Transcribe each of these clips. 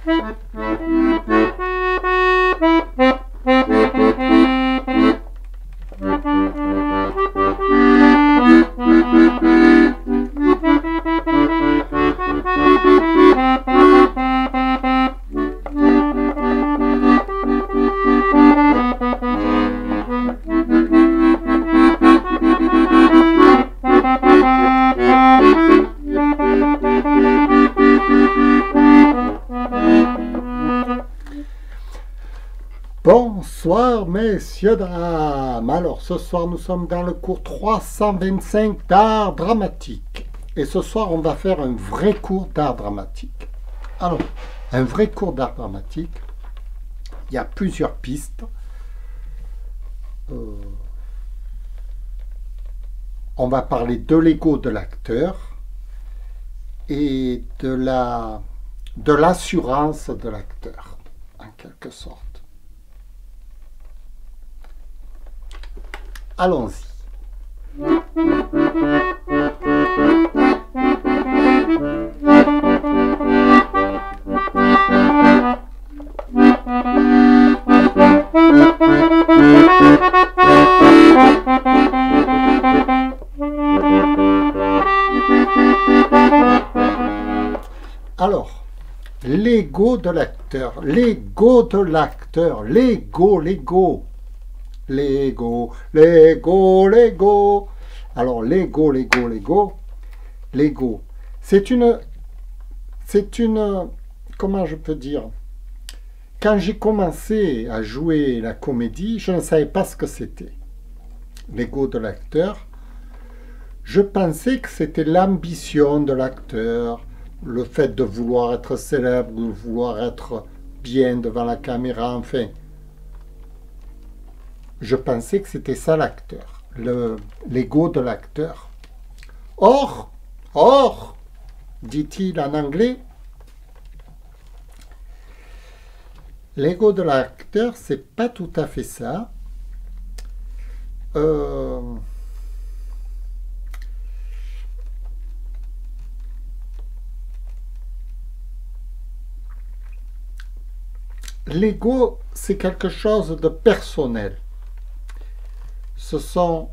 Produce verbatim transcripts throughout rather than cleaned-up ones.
Bonsoir messieurs, dames. Alors ce soir nous sommes dans le cours trois cent vingt-cinq d'art dramatique. Et ce soir on va faire un vrai cours d'art dramatique. Alors, un vrai cours d'art dramatique, il y a plusieurs pistes. Euh, on va parler de l'ego de l'acteur et de la de l'assurance de l'acteur, en quelque sorte. Allons-y. Alors, l'ego de l'acteur, l'ego de l'acteur, l'ego, l'ego. L'ego, l'ego, l'ego. Alors, l'ego, l'ego, l'ego. L'ego. C'est une... C'est une... Comment je peux dire? Quand j'ai commencé à jouer la comédie, je ne savais pas ce que c'était. L'ego de l'acteur. Je pensais que c'était l'ambition de l'acteur, le fait de vouloir être célèbre, de vouloir être bien devant la caméra, enfin... Je pensais que c'était ça l'acteur, l'ego de l'acteur. Or, or, dit-il en anglais, l'ego de l'acteur, c'est pas tout à fait ça. Euh, l'ego, c'est quelque chose de personnel. Ce sont...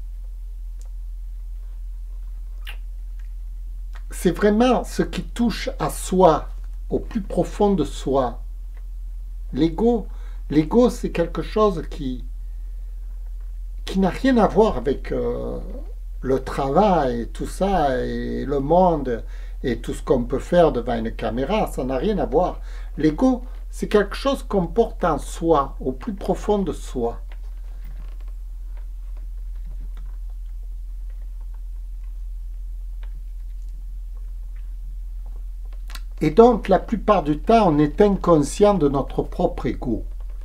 C'est vraiment ce qui touche à soi, au plus profond de soi. L'ego, l'ego, c'est quelque chose qui, qui n'a rien à voir avec euh, le travail et tout ça, et le monde, et tout ce qu'on peut faire devant une caméra, ça n'a rien à voir. L'ego, c'est quelque chose qu'on porte en soi, au plus profond de soi. Et donc, la plupart du temps, on est inconscient de notre propre ego.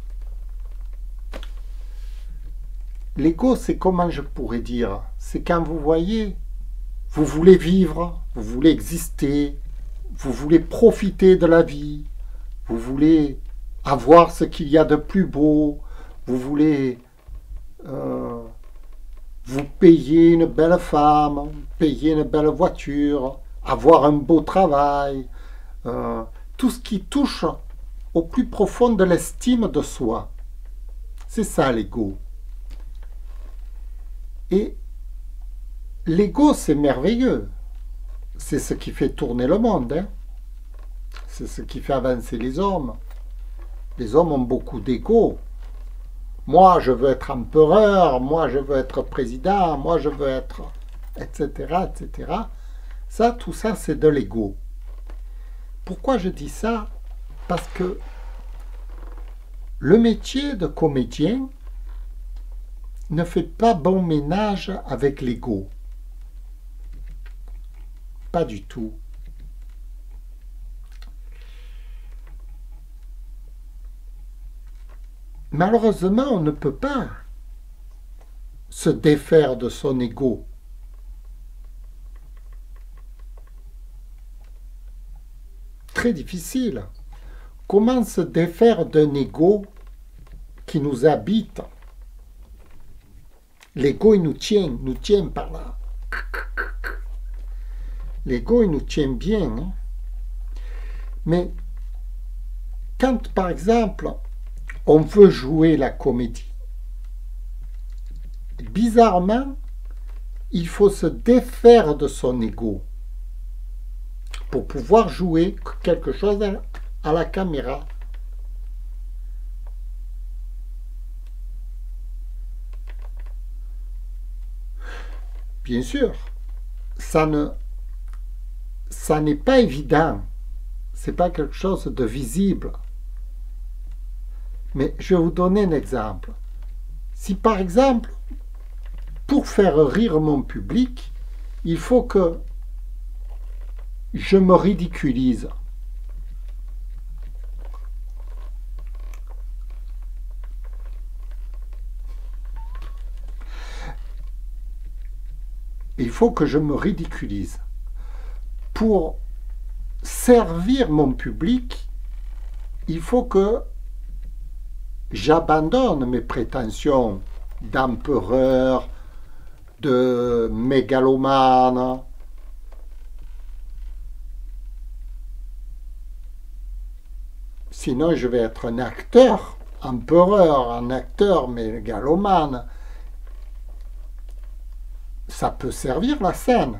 L'ego, c'est comment je pourrais dire? C'est quand vous voyez, vous voulez vivre, vous voulez exister, vous voulez profiter de la vie, vous voulez avoir ce qu'il y a de plus beau, vous voulez euh, vous payer une belle femme, payer une belle voiture, avoir un beau travail, Euh, tout ce qui touche au plus profond de l'estime de soi. C'est ça l'ego. Et l'ego, c'est merveilleux. C'est ce qui fait tourner le monde. Hein. C'est ce qui fait avancer les hommes. Les hommes ont beaucoup d'ego. Moi, je veux être empereur, moi, je veux être président, moi, je veux être... et cetera, et cetera. Ça, tout ça, c'est de l'ego. Pourquoi je dis ça? Parce que le métier de comédien ne fait pas bon ménage avec l'ego. Pas du tout. Malheureusement, on ne peut pas se défaire de son ego. Très difficile. Comment se défaire d'un ego qui nous habite? L'ego, il nous tient, nous tient par là. L'ego, il nous tient bien. Hein? Mais quand par exemple on veut jouer la comédie, bizarrement, il faut se défaire de son ego pour pouvoir jouer quelque chose à la caméra. Bien sûr, ça ne, ça n'est pas évident, c'est pas quelque chose de visible. Mais je vais vous donner un exemple. Si par exemple, pour faire rire mon public, il faut que je me ridiculise. Il faut que je me ridiculise. Pour servir mon public, il faut que j'abandonne mes prétentions d'empereur, de mégalomane. Sinon, je vais être un acteur, empereur, un acteur mégalomane. Ça peut servir la scène.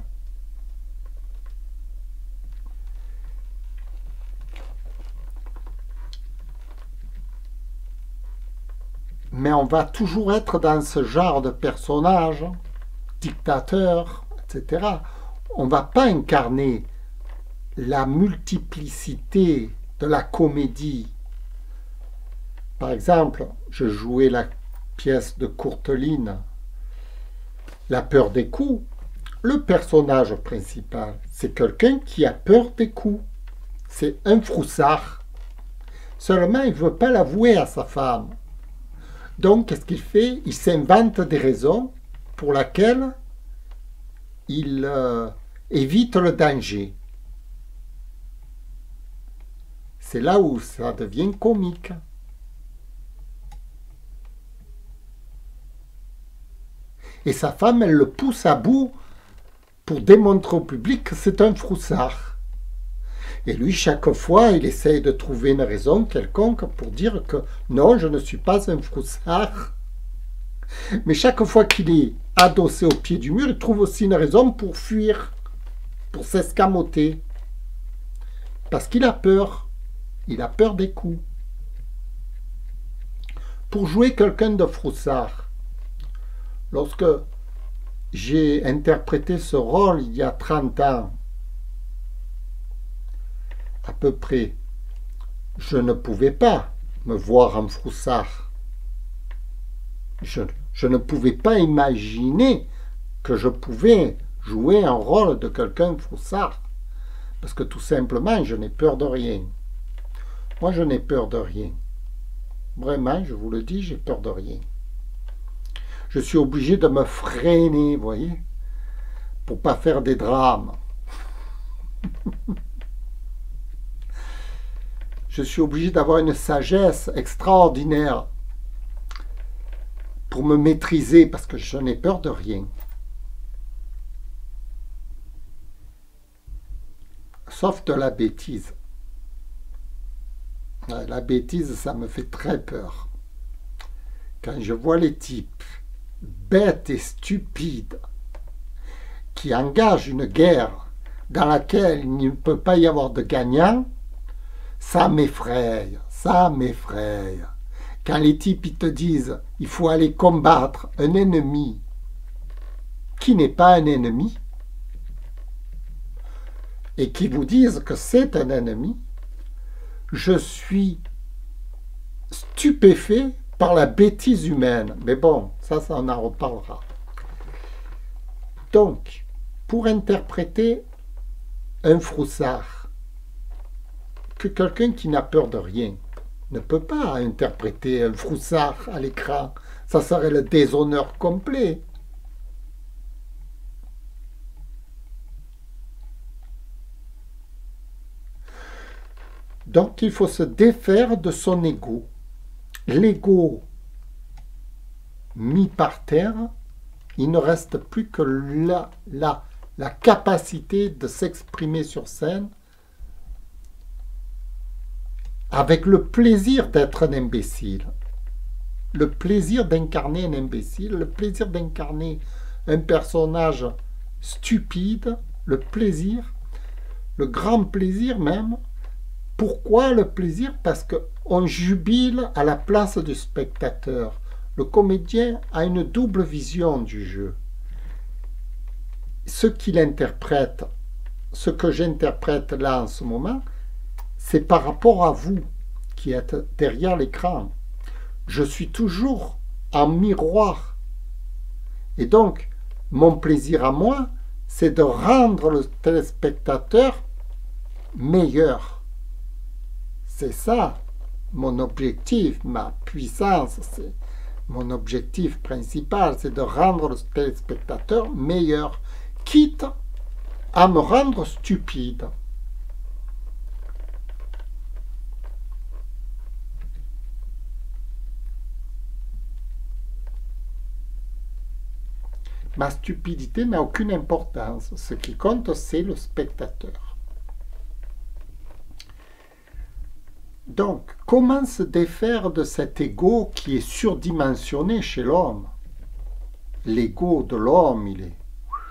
Mais on va toujours être dans ce genre de personnage, dictateur, et cetera. On ne va pas incarner la multiplicité de la comédie. Par exemple, je jouais la pièce de Courteline, La peur des coups. Le personnage principal, c'est quelqu'un qui a peur des coups. C'est un froussard. Seulement, il ne veut pas l'avouer à sa femme. Donc, qu'est-ce qu'il fait? Il s'invente des raisons pour lesquelles il euh, évite le danger. C'est là où ça devient comique. Et sa femme, elle le pousse à bout pour démontrer au public que c'est un froussard. Et lui, chaque fois, il essaye de trouver une raison quelconque pour dire que non, je ne suis pas un froussard. Mais chaque fois qu'il est adossé au pied du mur, il trouve aussi une raison pour fuir, pour s'escamoter. Parce qu'il a peur. Il a peur des coups. Pour jouer quelqu'un de froussard, lorsque j'ai interprété ce rôle il y a trente ans, à peu près, je ne pouvais pas me voir en froussard. Je, je ne pouvais pas imaginer que je pouvais jouer un rôle de quelqu'un de froussard. Parce que tout simplement, je n'ai peur de rien. Moi, je n'ai peur de rien. Vraiment, je vous le dis, j'ai peur de rien. Je suis obligé de me freiner, vous voyez, pour ne pas faire des drames. Je suis obligé d'avoir une sagesse extraordinaire pour me maîtriser, parce que je n'ai peur de rien. Sauf de la bêtise. La bêtise, ça me fait très peur. Quand je vois les types bêtes et stupides qui engagent une guerre dans laquelle il ne peut pas y avoir de gagnant, ça m'effraie, ça m'effraie. Quand les types ils te disent il faut aller combattre un ennemi qui n'est pas un ennemi et qui vous disent que c'est un ennemi, je suis stupéfait par la bêtise humaine. Mais bon, ça, ça on en reparlera. Donc, pour interpréter un froussard, que quelqu'un qui n'a peur de rien ne peut pas interpréter un froussard à l'écran. Ça serait le déshonneur complet. Donc, il faut se défaire de son ego. L'ego mis par terre, il ne reste plus que la, la, la capacité de s'exprimer sur scène avec le plaisir d'être un imbécile, le plaisir d'incarner un imbécile, le plaisir d'incarner un personnage stupide, le plaisir, le grand plaisir même. Pourquoi le plaisir? Parce qu'on jubile à la place du spectateur. Le comédien a une double vision du jeu. Ce qu'il interprète, ce que j'interprète là en ce moment, c'est par rapport à vous qui êtes derrière l'écran. Je suis toujours en miroir. Et donc, mon plaisir à moi, c'est de rendre le téléspectateur meilleur. C'est ça, mon objectif, ma puissance, c'est mon objectif principal, c'est de rendre le téléspectateur meilleur, quitte à me rendre stupide. Ma stupidité n'a aucune importance. Ce qui compte, c'est le spectateur. Donc, comment se défaire de cet ego qui est surdimensionné chez l'homme? L'ego de l'homme, il est...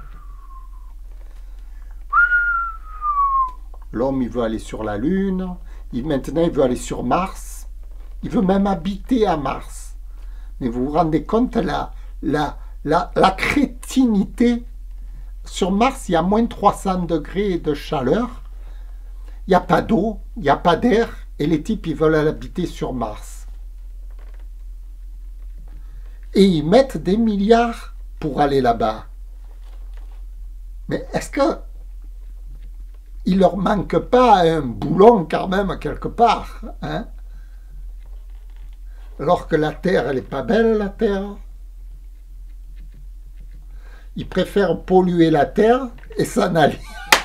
L'homme, il veut aller sur la Lune. Il, maintenant, il veut aller sur Mars. Il veut même habiter à Mars. Mais vous vous rendez compte, la... la La, la crétinité. Sur Mars, il y a moins de trois cents degrés de chaleur. Il n'y a pas d'eau, il n'y a pas d'air. Et les types, ils veulent habiter sur Mars. Et ils mettent des milliards pour aller là-bas. Mais est-ce que il leur manque pas un boulon quand même quelque part, hein? Alors que la Terre, elle n'est pas belle, la Terre. Ils préfèrent polluer la terre et s'en aller.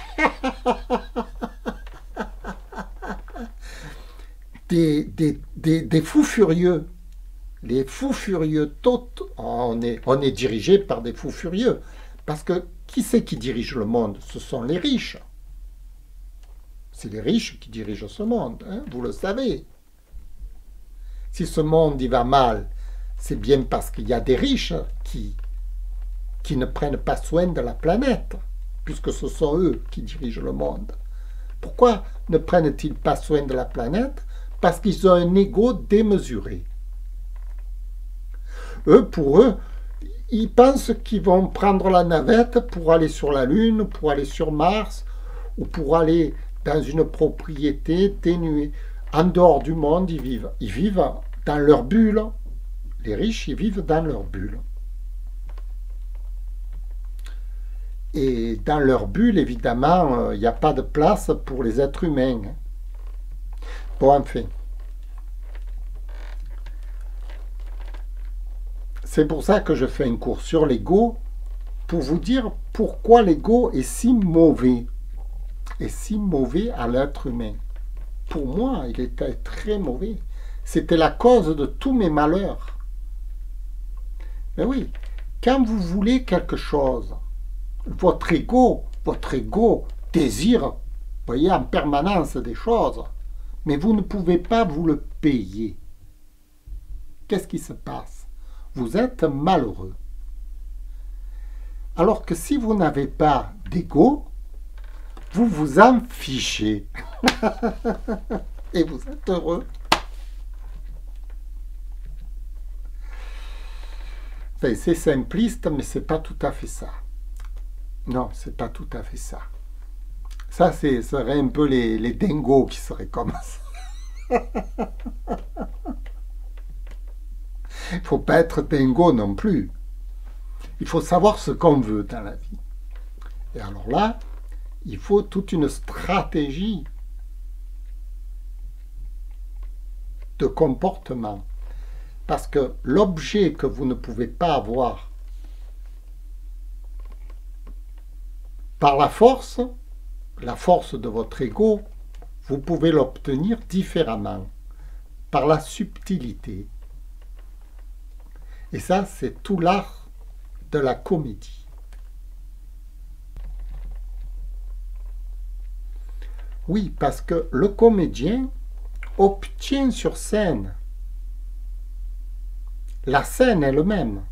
Des, des, des, des fous furieux. Les fous furieux, tot, on est, on est dirigé par des fous furieux. Parce que qui c'est qui dirige le monde? Ce sont les riches. C'est les riches qui dirigent ce monde, hein, vous le savez. Si ce monde il va mal, c'est bien parce qu'il y a des riches qui... qui ne prennent pas soin de la planète, puisque ce sont eux qui dirigent le monde. Pourquoi ne prennent-ils pas soin de la planète? Parce qu'ils ont un ego démesuré. Eux, pour eux, ils pensent qu'ils vont prendre la navette pour aller sur la Lune, pour aller sur Mars, ou pour aller dans une propriété ténuée. En dehors du monde, ils vivent. Ils vivent dans leur bulle. Les riches, ils vivent dans leur bulle. Et dans leur bulle, évidemment, il n'y a pas de place pour les êtres humains. Bon, enfin. C'est pour ça que je fais un cours sur l'ego, pour vous dire pourquoi l'ego est si mauvais, est si mauvais à l'être humain. Pour moi, il était très mauvais. C'était la cause de tous mes malheurs. Mais oui, quand vous voulez quelque chose, votre ego, votre ego désire, voyez, en permanence des choses, mais vous ne pouvez pas vous le payer. Qu'est-ce qui se passe? Vous êtes malheureux. Alors que si vous n'avez pas d'ego, vous vous en fichez. Et vous êtes heureux. Enfin, c'est simpliste, mais c'est pas tout à fait ça. Non, c'est pas tout à fait ça. Ça, ce serait un peu les, les dingos qui seraient comme ça. Il ne faut pas être dingo non plus. Il faut savoir ce qu'on veut dans la vie. Et alors là, il faut toute une stratégie de comportement. Parce que l'objet que vous ne pouvez pas avoir par la force, la force de votre ego, vous pouvez l'obtenir différemment, par la subtilité. Et ça, c'est tout l'art de la comédie. Oui, parce que le comédien, obtient sur scène. La scène elle-même.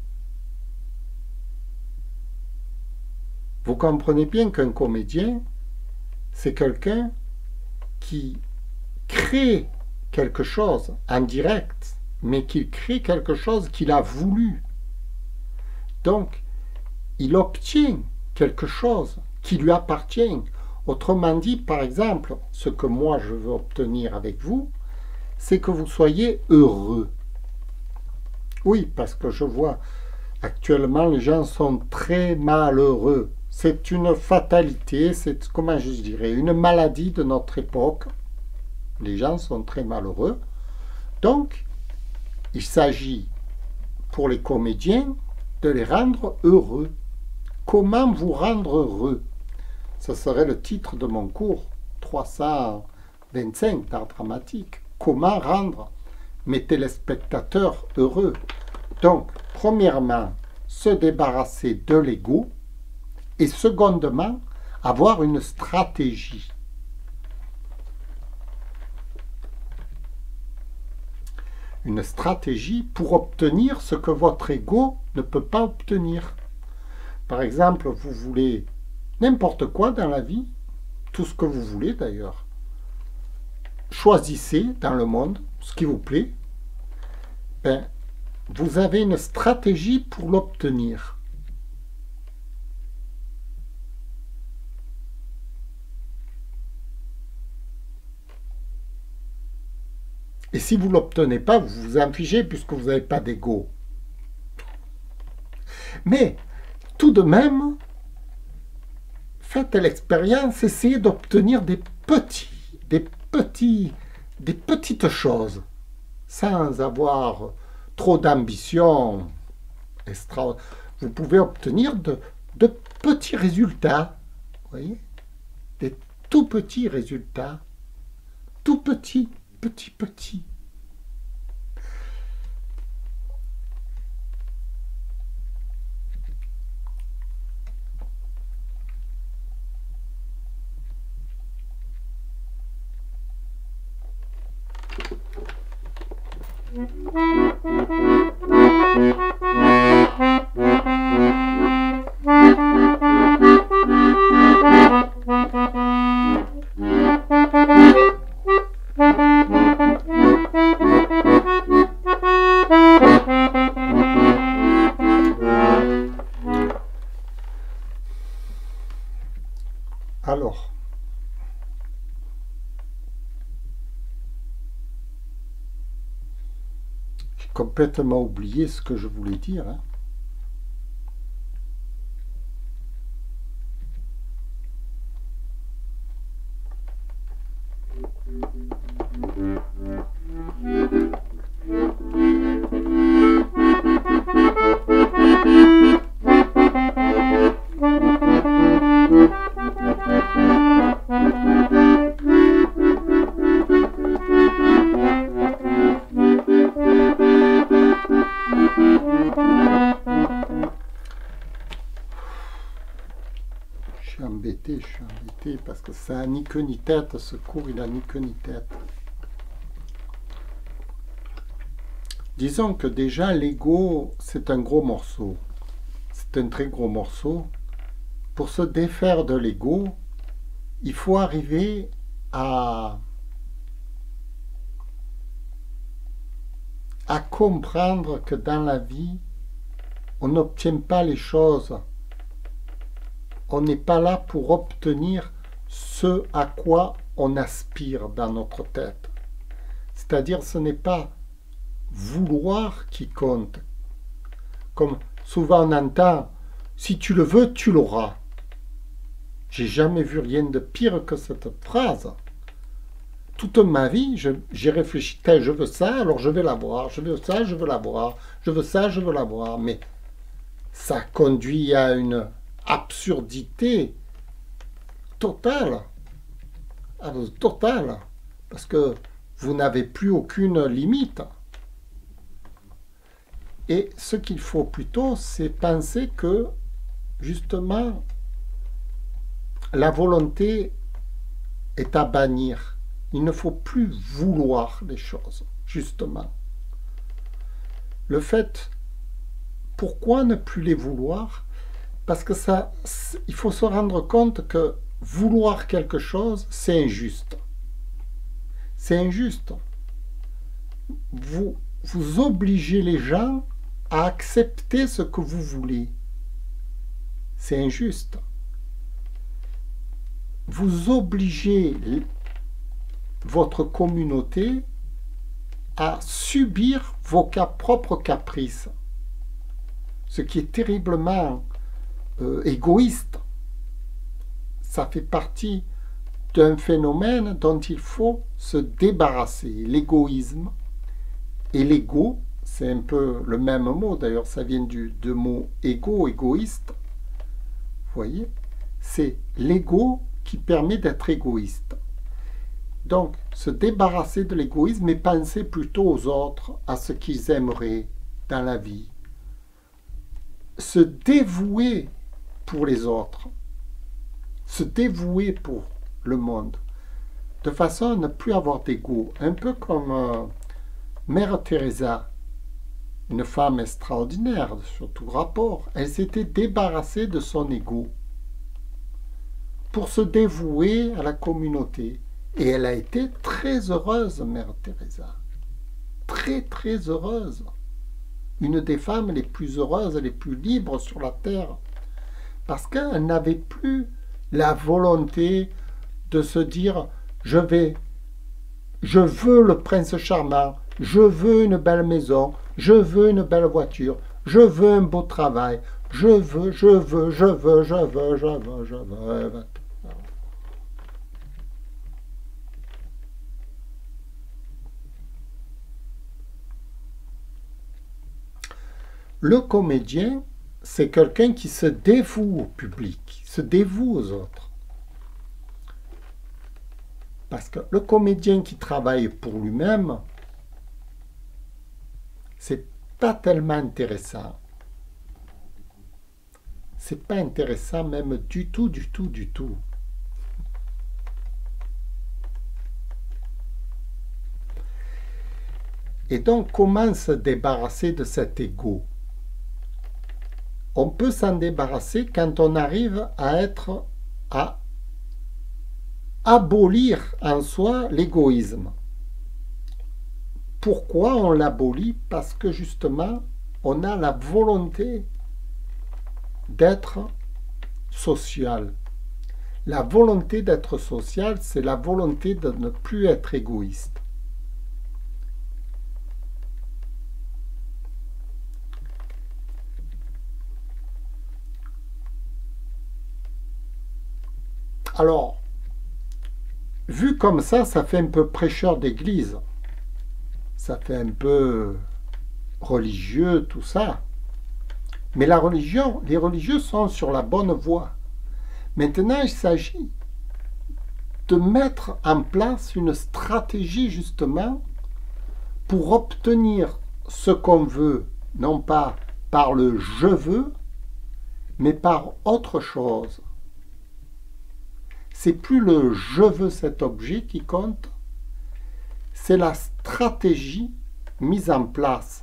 Vous comprenez bien qu'un comédien, c'est quelqu'un qui crée quelque chose en direct, mais qui crée quelque chose qu'il a voulu. Donc, il obtient quelque chose qui lui appartient. Autrement dit, par exemple, ce que moi je veux obtenir avec vous, c'est que vous soyez heureux. Oui, parce que je vois actuellement les gens sont très malheureux. C'est une fatalité, c'est, comment je dirais, une maladie de notre époque. Les gens sont très malheureux. Donc, il s'agit pour les comédiens de les rendre heureux. Comment vous rendre heureux? Ce serait le titre de mon cours trois cent vingt-cinq d'art dramatique. Comment rendre mes téléspectateurs heureux? Donc, premièrement, se débarrasser de l'ego et secondement, avoir une stratégie. Une stratégie pour obtenir ce que votre ego ne peut pas obtenir. Par exemple, vous voulez n'importe quoi dans la vie, tout ce que vous voulez d'ailleurs. Choisissez dans le monde ce qui vous plaît. Ben, vous avez une stratégie pour l'obtenir. Et si vous ne l'obtenez pas, vous vous en fichez puisque vous n'avez pas d'ego. Mais, tout de même, faites l'expérience, essayez d'obtenir des petits, des petits, des petites choses, sans avoir trop d'ambition extra. Vous pouvez obtenir de, de petits résultats, vous voyez, des tout petits résultats, tout petits, petits, petits. Alors, j'ai complètement oublié ce que je voulais dire. Hein. Je suis embêté, je suis embêté parce que ça n'a ni queue ni tête, ce cours il a ni queue ni tête. Disons que déjà l'ego c'est un gros morceau, c'est un très gros morceau. Pour se défaire de l'ego, il faut arriver à, à comprendre que dans la vie, on n'obtient pas les choses. On n'est pas là pour obtenir ce à quoi on aspire dans notre tête. C'est-à-dire, ce n'est pas vouloir qui compte. Comme souvent on entend, si tu le veux, tu l'auras. J'ai jamais vu rien de pire que cette phrase. Toute ma vie, j'ai réfléchi, je veux ça, alors je vais l'avoir, je veux ça, je veux l'avoir, je veux ça, je veux l'avoir. Mais ça conduit à une absurdité totale, totale, parce que vous n'avez plus aucune limite. Et ce qu'il faut plutôt, c'est penser que, justement, la volonté est à bannir. Il ne faut plus vouloir les choses, justement. Le fait, pourquoi ne plus les vouloir? Parce que ça, il faut se rendre compte que vouloir quelque chose, c'est injuste. C'est injuste. Vous, vous obligez les gens à accepter ce que vous voulez. C'est injuste. Vous obligez votre communauté à subir vos propres caprices, ce qui est terriblement euh, égoïste. Ça fait partie d'un phénomène dont il faut se débarrasser. L'égoïsme et l'ego, c'est un peu le même mot, d'ailleurs ça vient du de mot égo, égoïste. Vous voyez, c'est l'ego qui permet d'être égoïste. Donc, se débarrasser de l'égoïsme et penser plutôt aux autres, à ce qu'ils aimeraient dans la vie. Se dévouer pour les autres. Se dévouer pour le monde. De façon à ne plus avoir d'ego. Un peu comme euh, Mère Teresa, une femme extraordinaire sur tout rapport. Elle s'était débarrassée de son ego pour se dévouer à la communauté. Et elle a été très heureuse, Mère Teresa. Très, très heureuse. Une des femmes les plus heureuses, les plus libres sur la terre. Parce qu'elle n'avait plus la volonté de se dire « je vais, je veux le prince charmant, je veux une belle maison, je veux une belle voiture, je veux un beau travail, je veux, je veux, je veux, je veux, je veux, je veux. » je veux. Le comédien, c'est quelqu'un qui se dévoue au public, se dévoue aux autres. Parce que le comédien qui travaille pour lui-même, c'est pas tellement intéressant. C'est pas intéressant même du tout, du tout, du tout. Et donc, comment se débarrasser de cet ego? On peut s'en débarrasser quand on arrive à être, à abolir en soi l'égoïsme. Pourquoi on l'abolit? Parce que justement, on a la volonté d'être social. La volonté d'être social, c'est la volonté de ne plus être égoïste. Alors, vu comme ça, ça fait un peu prêcheur d'église. Ça fait un peu religieux, tout ça. Mais la religion, les religieux sont sur la bonne voie. Maintenant, il s'agit de mettre en place une stratégie, justement, pour obtenir ce qu'on veut, non pas par le « je veux », mais par autre chose. C'est plus le « je veux cet objet » qui compte, c'est la stratégie mise en place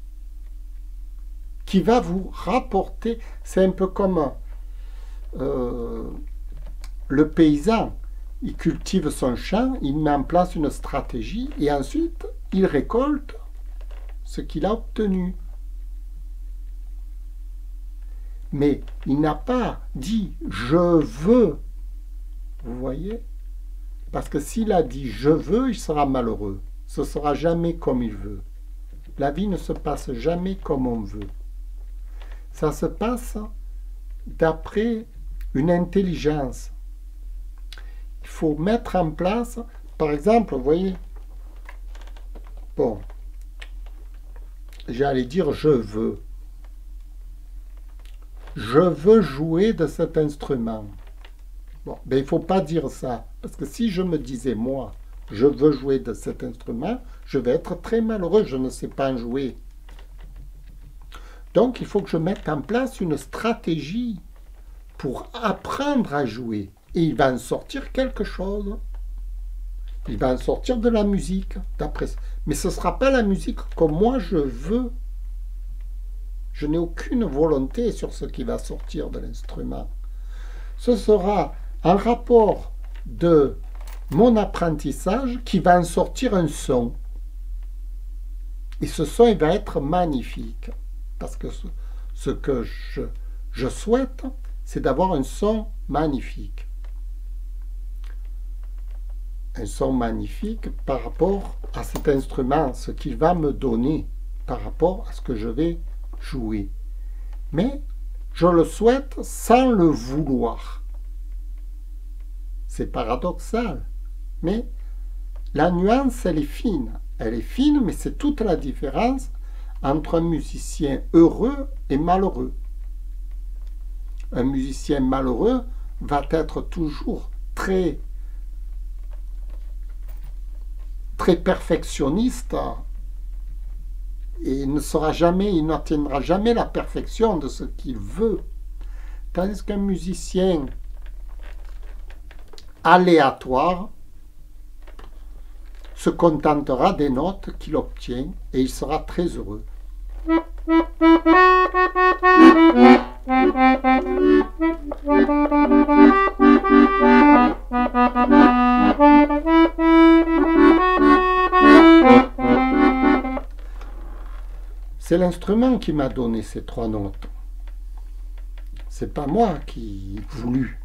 qui va vous rapporter. C'est un peu comme euh, le paysan. Il cultive son champ, il met en place une stratégie et ensuite il récolte ce qu'il a obtenu. Mais il n'a pas dit « je veux ». Vous voyez? Parce que s'il a dit « je veux », il sera malheureux. Ce ne sera jamais comme il veut. La vie ne se passe jamais comme on veut. Ça se passe d'après une intelligence. Il faut mettre en place, par exemple, vous voyez, bon, j'allais dire « je veux ». Je veux jouer de cet instrument. Bon, ben, il ne faut pas dire ça, parce que si je me disais, moi, je veux jouer de cet instrument, je vais être très malheureux, je ne sais pas en jouer. Donc, il faut que je mette en place une stratégie pour apprendre à jouer. Et il va en sortir quelque chose. Il va en sortir de la musique, d'après. Mais ce ne sera pas la musique comme moi je veux. Je n'ai aucune volonté sur ce qui va sortir de l'instrument. Ce sera un rapport de mon apprentissage qui va en sortir un son. Et ce son, il va être magnifique. Parce que ce, ce que je, je souhaite, c'est d'avoir un son magnifique. Un son magnifique par rapport à cet instrument, ce qu'il va me donner par rapport à ce que je vais jouer. Mais je le souhaite sans le vouloir. C'est paradoxal, mais la nuance, elle est fine. Elle est fine, mais c'est toute la différence entre un musicien heureux et malheureux. Un musicien malheureux va être toujours très très perfectionniste et ne sera jamais, il n'atteindra jamais la perfection de ce qu'il veut. Tandis qu'un musicien aléatoire se contentera des notes qu'il obtient et il sera très heureux. C'est l'instrument qui m'a donné ces trois notes. C'est pas moi qui ai voulu.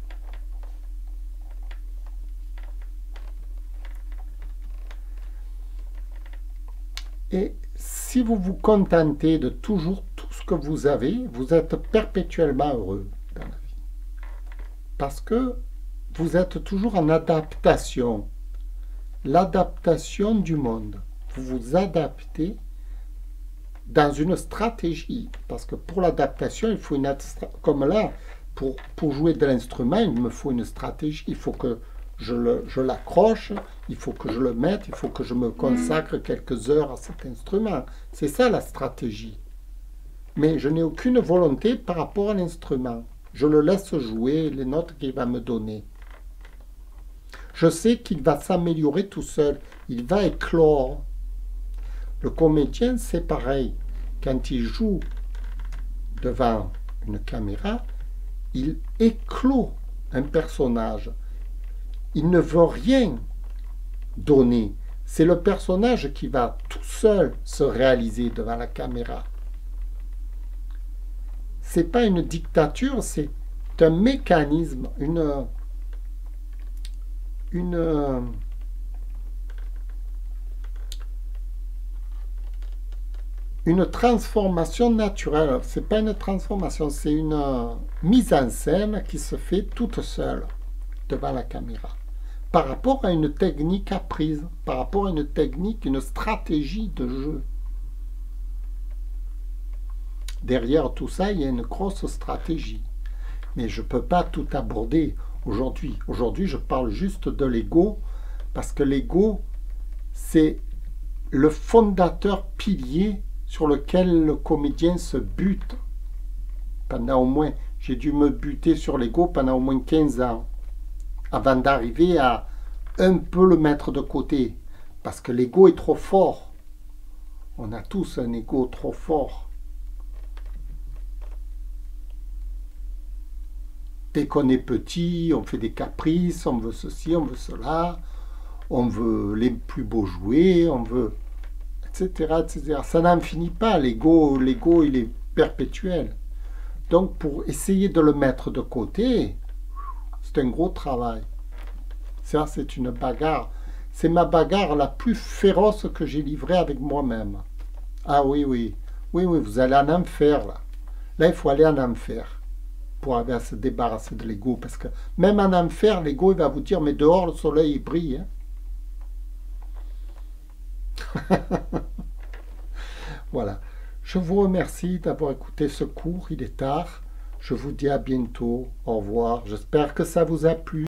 Et si vous vous contentez de toujours tout ce que vous avez, vous êtes perpétuellement heureux dans la vie. Parce que vous êtes toujours en adaptation. L'adaptation du monde. Vous vous adaptez dans une stratégie. Parce que pour l'adaptation, il faut une... Comme là, pour, pour jouer de l'instrument, il me faut une stratégie. Il faut que je l'accroche, il faut que je le mette, il faut que je me consacre quelques heures à cet instrument. C'est ça la stratégie. Mais je n'ai aucune volonté par rapport à l'instrument. Je le laisse jouer les notes qu'il va me donner. Je sais qu'il va s'améliorer tout seul. Il va éclore. Le comédien, c'est pareil. Quand il joue devant une caméra, il éclot un personnage. Il ne veut rien donner. C'est le personnage qui va tout seul se réaliser devant la caméra. Ce n'est pas une dictature, c'est un mécanisme, une, une, une transformation naturelle. Ce n'est pas une transformation, c'est une mise en scène qui se fait toute seule devant la caméra. Par rapport à une technique apprise, par rapport à une technique, une stratégie de jeu. Derrière tout ça, il y a une grosse stratégie. Mais je ne peux pas tout aborder aujourd'hui. Aujourd'hui, je parle juste de l'ego, parce que l'ego, c'est le fondateur pilier sur lequel le comédien se bute. Pendant au moins, j'ai dû me buter sur l'ego pendant au moins quinze ans. Avant d'arriver à un peu le mettre de côté. Parce que l'ego est trop fort. On a tous un ego trop fort. Dès qu'on est petit, on fait des caprices, on veut ceci, on veut cela, on veut les plus beaux jouets, on veut... et cetera et cetera. Ça n'en finit pas, l'ego, l'ego il est perpétuel. Donc pour essayer de le mettre de côté, c'est un gros travail. Ça, c'est une bagarre. C'est ma bagarre la plus féroce que j'ai livrée avec moi-même. Ah oui, oui. Oui, oui, vous allez en enfer, là. Là, il faut aller en enfer pour arriver à se débarrasser de l'ego. Parce que même en enfer, l'ego, il va vous dire, mais dehors, le soleil, il brille. Hein. Voilà. Je vous remercie d'avoir écouté ce cours. Il est tard. Je vous dis à bientôt. Au revoir. J'espère que ça vous a plu.